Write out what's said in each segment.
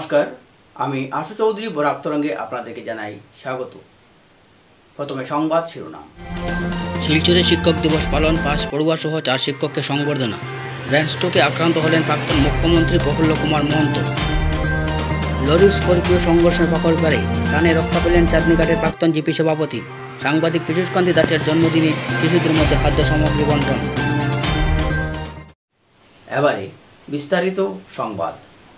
নমস্কার, আমি আশু চৌধুরী বরাক তরঙ্গে আপনাদেরকে জানাই স্বাগত। প্রথমে সংবাদ শিরোনাম। শিলচরে শিক্ষক দিবস পালন, 5 পড়ুয়া সহ 4 শিক্ষককে সংবর্ধনা। ব্রেন স্ট্রোকে আক্রান্ত হলেন প্রাক্তন মুখ্যমন্ত্রী প্রফুল্ল কুমার মহন্ত। লরি স্করপিও সংঘর্ষে পাকড়কারে প্রাণে রক্ষা পেলেন চাঁদনীঘাটের প্রাক্তন জিপি সভাপতি। সাংবাদিক পীযূষকান্তি দাসের জন্মদিনে শিশুদের মধ্যে খাদ্য সামগ্রী বন্টন। এবারে বিস্তারিত সংবাদ।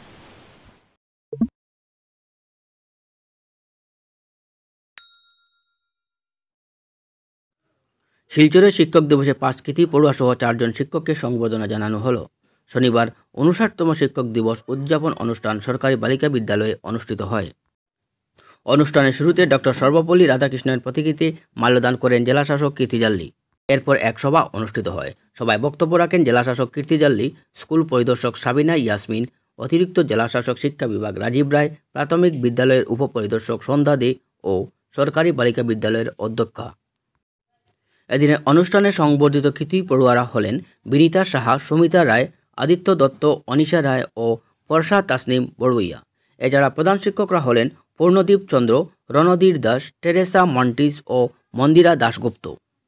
শিলচরে শিক্ষক দিবসে 5 কৃতি পড়ুয়া সহ 4 জন শিক্ষককে সংবর্ধনা জানানো হলো। শনিবার 59তম শিক্ষক দিবস উদযাপন অনুষ্ঠান সরকারি বালিকা বিদ্যালয়ে অনুষ্ঠিত হয়। অনুষ্ঠানের শুরুতে ডক্টর সর্বপল্লী রাধাকৃষ্ণের প্রতিকৃতি মাল্যদান করেন জেলাশাসক কীর্তি জাল্লি। এরপর এক সভা অনুষ্ঠিত হয়। সভায় বক্তব্য রাখেন জেলাশাসক কীর্তি জাল্লি, স্কুল পরিদর্শক সাবিনা ইয়াসমিন, অতিরিক্ত জেলাশাসক শিক্ষা বিভাগ রাজীব রায়, প্রাথমিক বিদ্যালয়ের উপপরিদর্শক সন্ধ্যা দে ও সরকারি বালিকা বিদ্যালয়ের অধ্যক্ষা। এদিনের অনুষ্ঠানে সংবর্ধিত কৃতি পড়ুয়ারা হলেন বিনীতা সাহা, সুমিতা রায়, আদিত্য দত্ত, অনিশা রায় ও বর্ষা তাসনিম বড়ুইয়া। এছাড়া প্রধান শিক্ষকরা হলেন পূর্ণদীপ চন্দ্র, রণধীর দাস, টেরেসা মন্টিস ও মন্দিরা দাশগুপ্ত।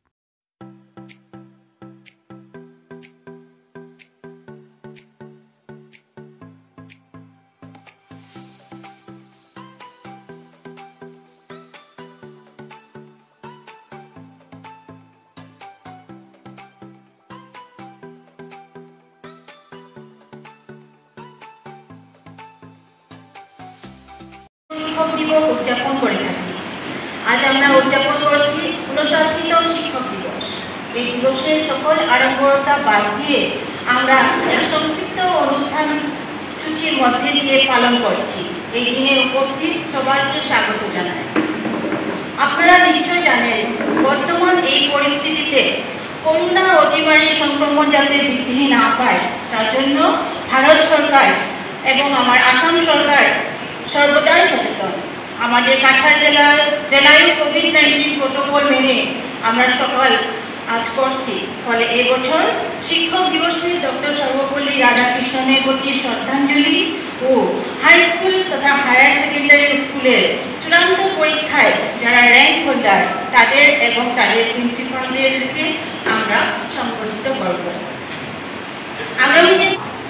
শিক্ষক দিবস উদযাপন করে থাকি। আজ আমরা উদযাপন করছি 59তম শিক্ষক দিবস। এই দিবসের সকল আড়ম্বরতা বাদ দিয়ে আমরা এক সংক্ষিপ্ত অনুষ্ঠান সূচির মধ্যে দিয়ে পালন করছি। এই দিনে উপস্থিত সবাইকে স্বাগত জানাই। আপনারা নিশ্চয় জানেন, বর্তমান এই পরিস্থিতিতে করোনা অতিমারীর সংক্রমণ যাতে বৃদ্ধি না পায়, তার জন্য ভারত সরকার এবং আমার আসাম সরকার সর্বদাই সচেতন। আমাদের কাছাড় জেলায় কোভিড-19 প্রোটোকল মেনে আমরা সকাল আজ করছি। ফলে এবছর শিক্ষক দিবসে ডক্টর সর্বপল্লী রাধাকৃষ্ণনের প্রতি শ্রদ্ধাঞ্জলি ও হাই স্কুল তথা হায়ার সেকেন্ডারি স্কুলের চূড়ান্ত পরীক্ষায় যারা র্যাঙ্ক হোল্ডার তাদের এবং তাদের প্রিন্সিপালদেরকে আমরা সংবর্ধিত করব। আগামীতে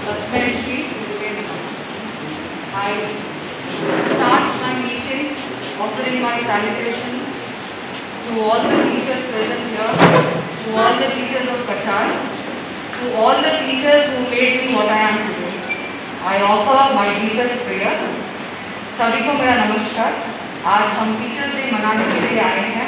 start my meeting offering my salutation to all the teachers present here, to all the teachers of Kachar, to all the teachers who made me what I am today. I offer my deepest prayers. सभी को मेरा नमस्कार। आज हम teachers day मनाने के लिए आए हैं।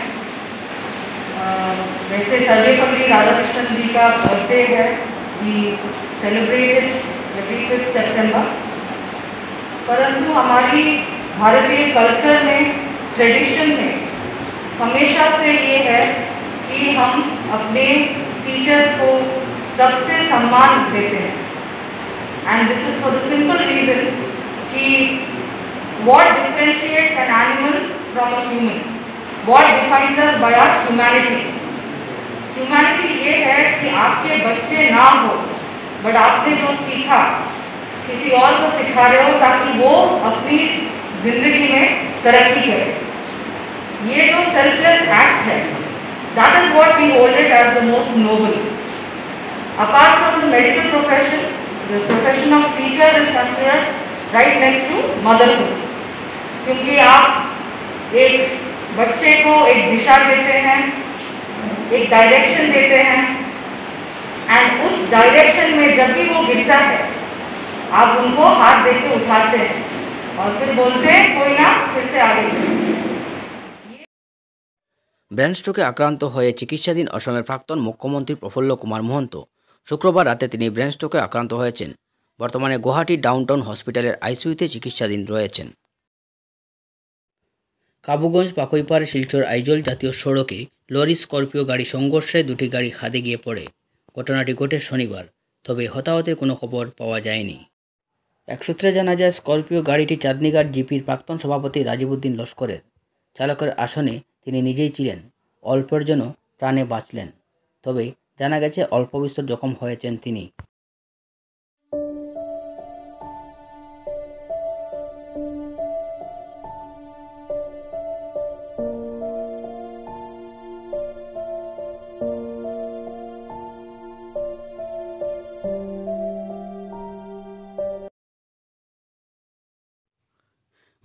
वैसे सर्वपल्ली राधाकृष्णन जी का बर्थडे है, we celebrate it every 5th September। परंतु हमारी भारतीय कल्चर में, ट्रेडिशन में हमेशा से ये है कि हम अपने टीचर्स को सबसे सम्मान देते हैं। And this is for the simple reason कि what differentiates an animal from a human, what defines us by our humanity. Humanity ये है कि आपके बच्चे ना हो, बट आपने जो सीखा किसी और को सिखा रहे हो ताकि वो अपनी जिंदगी में तरक्की करे। ये जो सेल्फलेस एक्ट है, that is what we hold it as the most noble. Apart from the medical profession, the profession of teacher is considered right next to motherhood, क्योंकि आप एक बच्चे को एक दिशा देते हैं, एक डायरेक्शन देते हैं, एंड उस डायरेक्शन में जब भी वो गिरता है आप उनको हाथ देके उठाते हैं और फिर बोलते हैं कोई ना, फिर से आगे चलो। ব্রেন স্ট্রোকে আক্রান্ত হয়ে চিকিৎসাধীন অসমের প্রাক্তন মুখ্যমন্ত্রী প্রফুল্ল কুমার মহন্ত শুক্রবার রাতে তিনি ব্রেন স্ট্রোকে আক্রান্ত হয়েছেন। বর্তমানে গুয়াহাটি ডাউনটাউন হসপিটালের আইসিইউতে চিকিৎসাধীন রয়েছেন। কাবুগঞ্জ পাকইপাড় শিলচর আইজল জাতীয় সড়কে লরি স্করপিও গাড়ি সংঘর্ষে 2টি গাড়ি খাদে গিয়ে পড়ে। ঘটনাটি ঘটে শনিবার, তবে হতাহতের কোনো খবর পাওয়া যায়নি। এক সূত্রে জানা যায়, স্করপিও গাড়িটি চাঁদনীঘাট জিপির প্রাক্তন সভাপতি রাজীবউদ্দিন লস্করের। চালকের আসনে তিনি নিজেই ছিলেন। অল্পের জন্য প্রাণে বাঁচলেন, তবে জানা গেছে অল্প বিস্তর জখম হয়েছেন তিনি।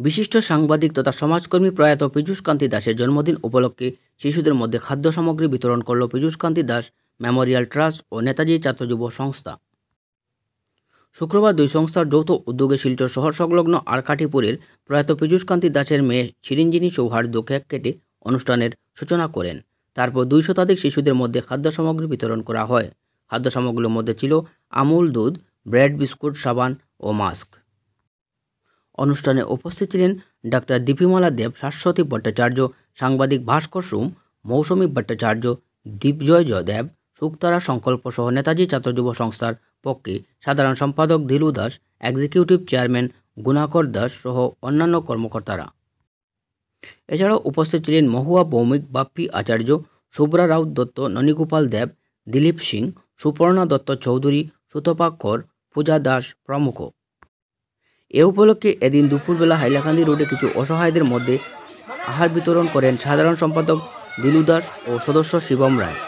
বিশিষ্ট সাংবাদিক তথা সমাজকর্মী প্রয়াত পীযূষ কান্তি দাসের জন্মদিন উপলক্ষে শিশুদের মধ্যে খাদ্য সামগ্রী বিতরণ করল পীযূষ কান্তি দাস মেমোরিয়াল ট্রাস্ট ও নেতাজি ছাত্র যুব সংস্থা। শুক্রবার দুই সংস্থার যৌথ উদ্যোগে শিলচর শহর সংলগ্ন আরকাটিপুরের প্রয়াত পীযূষ কান্তি দাসের মেয়ে চিরঞ্জিনী সৌহার্দ্য কেক কেটে অনুষ্ঠানের সূচনা করেন। তারপর 200 শতাধিক শিশুদের মধ্যে খাদ্য সামগ্রী বিতরণ করা হয়। খাদ্য সামগ্রীর মধ্যে ছিল আমুল দুধ, ব্রেড, বিস্কুট, সাবান ও মাস্ক। অনুষ্ঠানে উপস্থিত ছিলেন ডাক্তার দীপিমালা দেব, শাশ্বতী ভট্টাচার্য, সাংবাদিক ভাস্কর সুম, মৌসুমী ভট্টাচার্য, দীপজয় দেব, সুক্তারা সংকল্প সহ নেতাজি ছাত্র যুব সংস্থার পক্ষে সাধারণ সম্পাদক দিলু দাস, এক্সিকিউটিভ চেয়ারম্যান গুণাকর দাস সহ অন্যান্য কর্মকর্তারা। এছাড়াও উপস্থিত ছিলেন মহুয়া ভৌমিক, বাপ্পি আচার্য, শুভ্রা রাউত দত্ত, ননীগোপাল দেব, দিলীপ সিং, সুপর্ণা দত্ত চৌধুরী, সুতপা কর, পূজা দাস প্রমুখ। এ উপলক্ষে এদিন দুপুরবেলা হাইলাকান্দি রোডে কিছু অসহায়দের মধ্যে আহার বিতরণ করেন সাধারণ সম্পাদক দিলু দাস ও সদস্য শিবম রায়।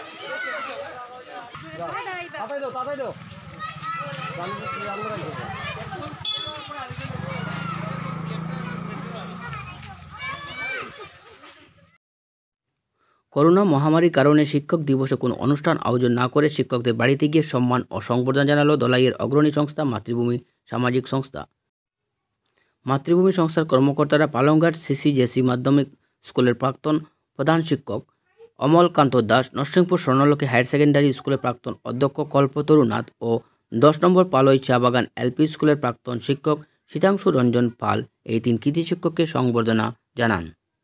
করোনা মহামারীর কারণে শিক্ষক দিবসে কোনো অনুষ্ঠান আয়োজন না করে শিক্ষকদের বাড়িতে গিয়ে সম্মান ও সংবর্ধনা জানালো দলাইয়ের অগ্রণী সংস্থা মাতৃভূমি সামাজিক সংস্থা। মাতৃভূমি সংস্থার কর্মকর্তারা পালংঘাট সিসিজেসি মাধ্যমিক স্কুলের প্রাক্তন প্রধান শিক্ষক অমলকান্ত দাস, নরসিংপুর স্বর্ণলক্ষ্মী হায়ার সেকেন্ডারি স্কুলের প্রাক্তন অধ্যক্ষ কল্পতরু নাথ ও 10 নম্বর পালই চা বাগান এলপি স্কুলের প্রাক্তন শিক্ষক শীতাংশু রঞ্জন পাল এই 3 কৃতি শিক্ষককে সংবর্ধনা জানান।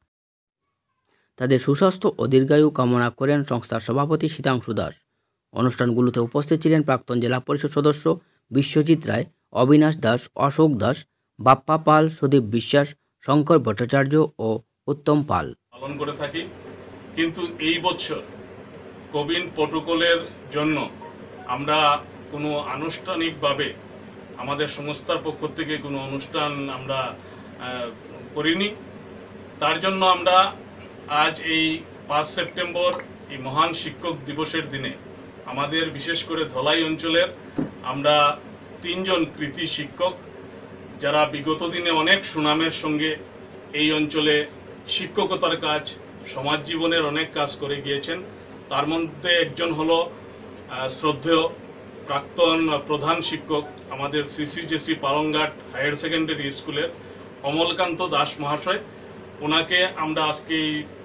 তাদের সুস্বাস্থ্য ও দীর্ঘায়ু কামনা করেন সংস্থার সভাপতি শীতাংশু দাস। অনুষ্ঠানগুলোতে উপস্থিত ছিলেন প্রাক্তন জেলা পরিষদ সদস্য বিশ্বজিৎ রায়, অবিনাশ দাস, অশোক দাস, বাপ্পা পাল, সুদীপ বিশ্বাস, শঙ্কর ভট্টাচার্য ও উত্তম পাল। পালন করে থাকি, কিন্তু এই বছর কোভিড প্রোটোকলের জন্য আমরা কোনো আনুষ্ঠানিকভাবে আমাদের সংস্থার পক্ষ থেকে কোনো অনুষ্ঠান আমরা করিনি। তার জন্য আমরা আজ এই 5 সেপ্টেম্বর এই মহান শিক্ষক দিবসের দিনে আমাদের বিশেষ করে ধলাই অঞ্চলের আমরা 3 জন কৃতি শিক্ষক যারা বিগত দিনে অনেক সুনামের সঙ্গে এই অঞ্চলে শিক্ষকতার কাজ, সমাজ জীবনের অনেক কাজ করে গিয়েছেন। তার মধ্যে একজন হলো শ্রদ্ধেয় প্রাক্তন প্রধান শিক্ষক আমাদের সিসিজেসি পালংঘাট হায়ার সেকেন্ডারি স্কুলের অমলকান্ত দাস মহাশয়। ওনাকে আমরা আজকে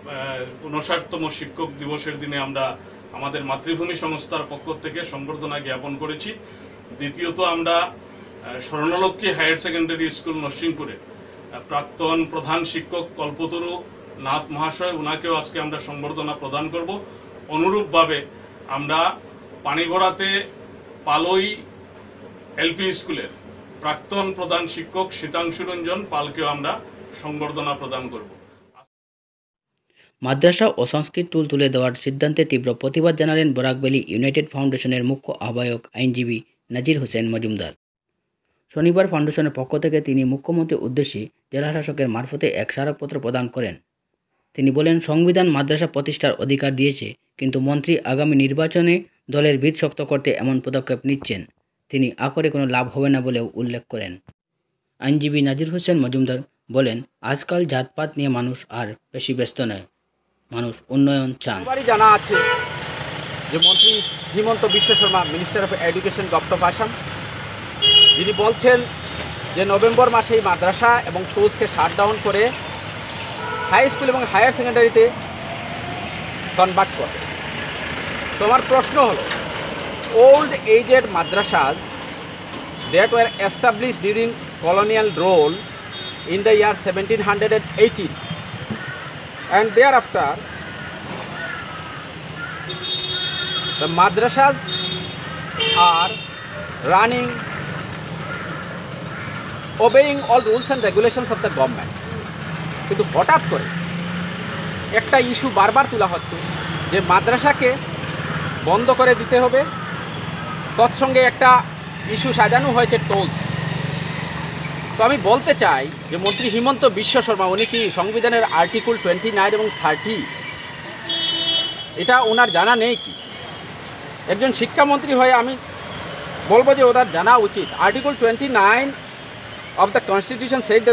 59তম শিক্ষক দিবসের দিনে আমরা আমাদের মাতৃভূমি সংস্থার পক্ষ থেকে সংবর্ধনা জ্ঞাপন করেছি। দ্বিতীয়ত আমরা স্বর্ণলক্ষ্মী হায়ার সেকেন্ডারি স্কুল নরসিংপুরে প্রাক্তন প্রধান শিক্ষক কল্পতরু নাথ মহাশয়, ওনাকেও আজকে আমরা সংবর্ধনা প্রদান করব। অনুরূপভাবে আমরা পানিঘোড়াতে পালই এলপি স্কুলের প্রাক্তন প্রধান শিক্ষক শীতাংশু রঞ্জন পালকেও আমরা সংবর্ধনা প্রদান করব। মাদ্রাসা ও সংস্কৃত টুল তুলে দেওয়ার সিদ্ধান্তে তীব্র প্রতিবাদ জানালেন বরাকভ্যালি ইউনাইটেড ফাউন্ডেশনের মুখ্য আহ্বায়ক আইনজীবী নাজির হোসেন মজুমদার। শনিবার ফাউন্ডেশনের পক্ষ থেকে তিনি মুখ্যমন্ত্রীর উদ্দেশ্যে জেলা শাসকের মারফতে এক স্মারকপত্র প্রদান করেন। তিনি বলেন, সংবিধান মাদ্রাসা প্রতিষ্ঠার অধিকার দিয়েছে, কিন্তু মন্ত্রী আগামী নির্বাচনে দলের ভিত শক্ত করতে এমন পদক্ষেপ নিচ্ছেন। তিনি করে কোনো লাভ হবে না বলেও উল্লেখ করেন। আইনজীবী নাজির হোসেন মজুমদার বলেন, আজকাল জাতপাত নিয়ে মানুষ আর বেশি ব্যস্ত নয়, মানুষ উন্নয়ন চান। জানা আছে যে মন্ত্রী Himanta Biswa Sarma, minister of education government of Assam, যিনি বলছেন যে নভেম্বর মাসে এই মাদ্রাসা এবং স্কুলসকে শাটডাউন করে হাই স্কুল এবং হায়ার সেকেন্ডারিতে কনভার্ট করে। তো আমার প্রশ্ন হলো, old aged madrasas that were established during colonial rule in the year 1718 and thereafter the madrasas are running obeying all rules and regulations of the government. কিন্তু হঠাৎ করে একটা ইস্যু বারবার তোলা হচ্ছে যে মাদ্রাসাকে বন্ধ করে দিতে হবে। তৎসঙ্গে একটা ইস্যু সাজানো হয়েছে টোল। তো আমি বলতে চাই যে মন্ত্রী হিমন্ত বিশ্ব শর্মা উনি কি সংবিধানের আর্টিকেল 29 এবং 30 এটা ওনার জানা নেই কি? একজন শিক্ষামন্ত্রী হয়ে আমি বলবো যে ওনার জানা উচিত। Article 29 of the constitution said that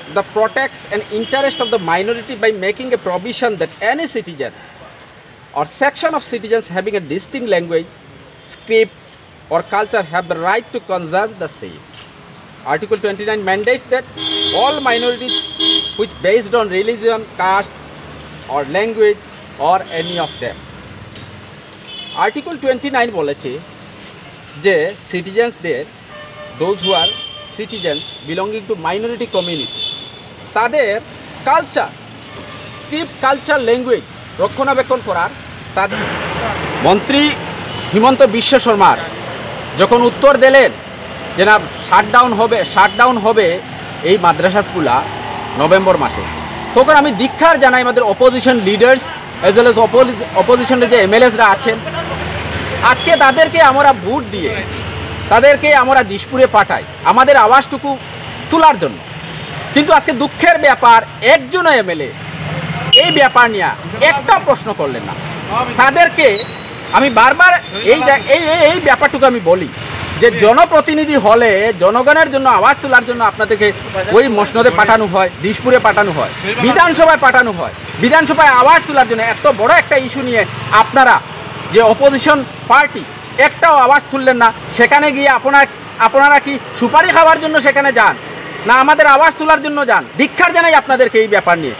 the protects an interest of the minority by making a provision that any citizen or section of citizens having a distinct language, script or culture have the right to conserve the same. Article 29 mandates that all minorities which based on religion, caste or language or any of them. Article 29 বলেছে যে সিটিজেন্সদের those who are citizens belonging to minority community তাদের culture, script, culture, language রক্ষণাবেক্ষণ করার তাদের মন্ত্রী হিমন্ত বিশ্ব শর্মার যখন উত্তর দিলেন যে না শাটডাউন হবে এই মাদ্রাসাগুলা নভেম্বর মাসে, তখন আমি ধিক্কার জানাই আমাদের opposition leaders as well as অপোজিশনের যে এমএলএসরা আছেন। আজকে তাদেরকে আমরা ভোট দিয়ে তাদেরকে আমরা দিশপুরে পাঠাই আমাদের আওয়াজটুকু তোলার জন্য, কিন্তু আজকে দুঃখের ব্যাপার একজনও এমএলএ এই ব্যাপার নিয়ে একটা প্রশ্ন করলেন না। তাদেরকে আমি বারবার এই ব্যাপারটুকু আমি বলি যে জনপ্রতিনিধি হলে জনগণের জন্য আওয়াজ তোলার জন্য আপনাদেরকে ওই মসনদে পাঠানো হয়, দিশপুরে পাঠানো হয়, বিধানসভায় পাঠানো হয়। বিধানসভায় আওয়াজ তোলার জন্য এত বড় একটা ইস্যু নিয়ে আপনারা যে অপোজিশন পার্টি একটাও আওয়াজ তুললেন না। সেখানে গিয়ে আপনারা কি সুপারি খাওয়ার জন্য সেখানে যান না আমাদের আওয়াজ তোলার জন্য যান? ধিক্কার জানাই আপনাদেরকে এই ব্যাপার নিয়ে।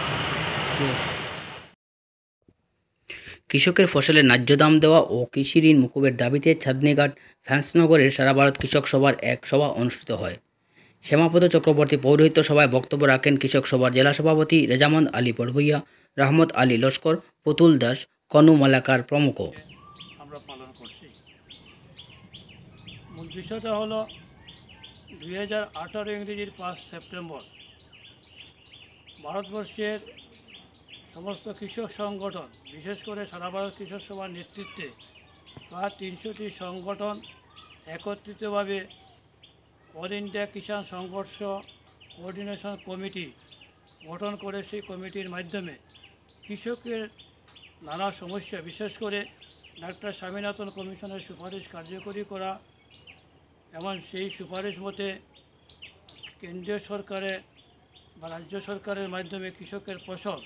কৃষকের ফসলের ন্যায্য দাম দেওয়া ও কৃষি ঋণ মকুবের দাবিতে চাঁদনীঘাট ফ্যান্সনগরের সারা ভারত কৃষক সভার এক সভা অনুষ্ঠিত হয়। শ্যামাপদ চক্রবর্তী পৌরোহিত্য সভায় বক্তব্য রাখেন কৃষক সভার জেলা সভাপতি রেজামন্দ আলী বড়ভূইয়া, রহমত আলী লস্কর, পুতুল দাস, কনু মালাকার প্রমুখ। আমরা পালন করছি। মূল বিষয়টা হলো 2018 ইংরেজির 5 সেপ্টেম্বর ভারতবর্ষের সমস্ত কৃষক সংগঠন, বিশেষ করে সারা ভারত কৃষক সভার নেতৃত্বে প্রায় 300টি সংগঠন একত্রিতভাবে অল ইন্ডিয়া কিষাণ সংঘর্ষ কোঅর্ডিনেশন কমিটি গঠন করে সেই কমিটির মাধ্যমে কৃষকের নানা সমস্যা, বিশেষ করে ডাক্তার স্বামীনাথন কমিশনের সুপারিশ কার্যকরী করা এবং সেই সুপারিশ মতে কেন্দ্রীয় সরকারে বা রাজ্য সরকারের মাধ্যমে কৃষকের ফসল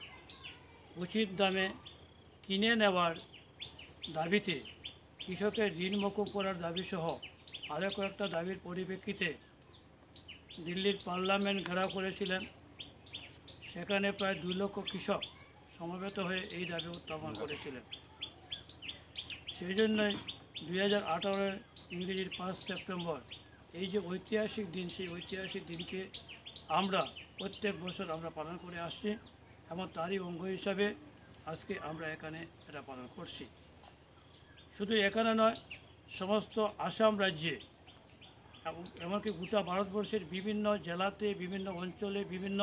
উচিত দামে কিনে নেওয়ার দাবিতে কৃষকের ঋণ মকুব করার দাবিসহ আরও কয়েকটা দাবির পরিপ্রেক্ষিতে দিল্লির পার্লামেন্ট ঘেরাও করেছিলেন। সেখানে প্রায় 2 লক্ষ কৃষক সমবেত হয়ে এই দাবি উত্থাপন করেছিলেন। সেই জন্যই 2018 ইংরেজির 5 সেপ্টেম্বর এই যে ঐতিহাসিক দিন, সেই ঐতিহাসিক দিনকে আমরা প্রত্যেক বছর আমরা পালন করে আসছি এবং তারই অঙ্গ হিসাবে আজকে আমরা এখানে এটা পালন করছি। শুধু এখানে নয়, সমস্ত আসাম রাজ্যে এমনকি গোটা ভারতবর্ষের বিভিন্ন জেলাতে, বিভিন্ন অঞ্চলে, বিভিন্ন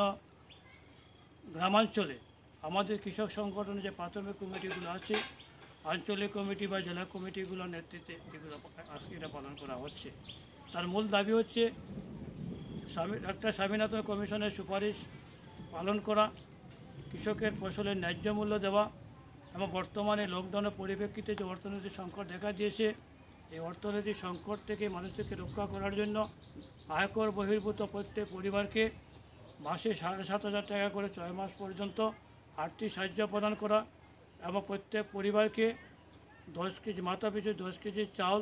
গ্রামাঞ্চলে আমাদের কৃষক সংগঠনের যে প্রাথমিক কমিটিগুলো আছে, আঞ্চলিক কমিটি বা জেলা কমিটিগুলোর নেতৃত্বে এগুলো আজকে এটা পালন করা হচ্ছে। তার মূল দাবি হচ্ছে ডাক্তার স্বামীনাথন কমিশনের সুপারিশ পালন করা, কৃষকের ফসলের ন্যায্য মূল্য দেওয়া এবং বর্তমানে লকডাউনের পরিপ্রেক্ষিতে যে অর্থনৈতিক সংকট দেখা দিয়েছে, এই অর্থনৈতিক সংকট থেকে মানুষকে রক্ষা করার জন্য আয়কর বহির্ভূত প্রত্যেক পরিবারকে মাসে 7,500 টাকা করে 6 মাস পর্যন্ত আর্থিক সাহায্য প্রদান করা এবং প্রত্যেক পরিবারকে 10 কেজি মাথাপিছু 10 কেজি চাউল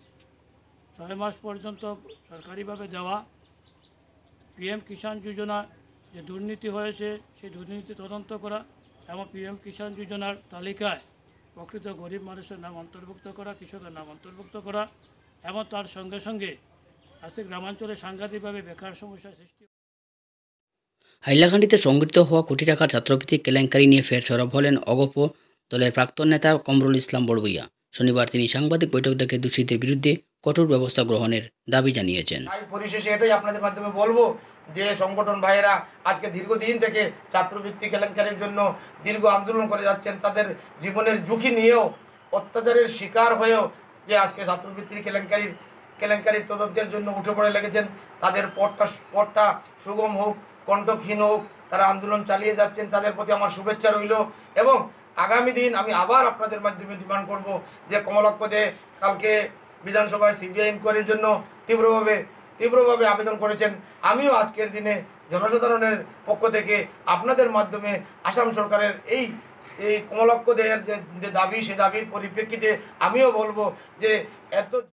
6 মাস পর্যন্ত সরকারিভাবে দেওয়া, পিএম কিষাণ যোজনা যে দুর্নীতি হয়েছে সেই দুর্নীতি তদন্ত করা এবং পিএম কিষাণ যোজনার তালিকায় প্রকৃত গরিব মানুষের নাম অন্তর্ভুক্ত করা, কৃষকের নাম অন্তর্ভুক্ত করা এবং তার সঙ্গে সঙ্গে আজকে গ্রামাঞ্চলে সাংঘাতিকভাবে বেকার সমস্যার সৃষ্টি। হাইলাকান্দিতে সংঘটিত হওয়া কোটি টাকার ছাত্রবৃত্তি কেলেঙ্কারি নিয়ে ফের সরব হলেন অগপ দলের প্রাক্তন নেতা কমরুল ইসলাম বড়ভূইয়া। শনিবার তিনি সাংবাদিক বৈঠক ডেকে দোষীদের বিরুদ্ধে কঠোর ব্যবস্থা গ্রহণের দাবি জানিয়েছেন। পরিশেষে এটাই আপনাদের মাধ্যমে বলবো যে সংগঠন ভাইয়েরা আজকে দীর্ঘদিন থেকে ছাত্রবৃত্তি কেলেঙ্কারির জন্য দীর্ঘ আন্দোলন করে যাচ্ছেন, তাদের জীবনের ঝুঁকি নিয়েও অত্যাচারের শিকার হয়েও যে আজকে ছাত্রবৃত্তির কেলেঙ্কারির তদন্তের জন্য উঠে পড়ে লেগেছেন, তাদের পথটা সুগম হোক, কণ্ঠহীন হোক, তারা আন্দোলন চালিয়ে যাচ্ছেন। তাদের প্রতি আমার শুভেচ্ছা রইল এবং আগামী দিন আমি আবার আপনাদের মাধ্যমে ডিমান্ড করব যে কমলাক্ষ দে কালকে বিধানসভায় সিবিআই ইনকোয়ারির জন্য তীব্রভাবে তীব্রভাবে আবেদন করেছেন। আমিও আজকের দিনে জনসাধারণের পক্ষ থেকে আপনাদের মাধ্যমে আসাম সরকারের এই কমলাক্ষ দেয়ের যে দাবি, সে দাবির পরিপ্রেক্ষিতে আমিও বলবো যে এত